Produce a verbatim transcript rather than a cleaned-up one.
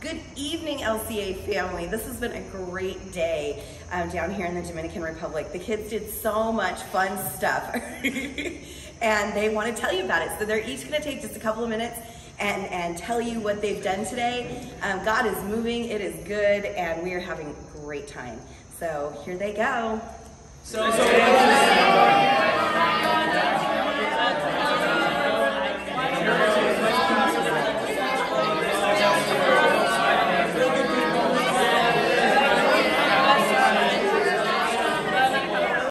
Good evening, L C A family. This has been a great day um, down here in the Dominican Republic. The kids did so much fun stuff and they want to tell you about it. So they're each going to take just a couple of minutes and, and tell you what they've done today. Um, God is moving, it is good, and we are having a great time. So here they go. So, so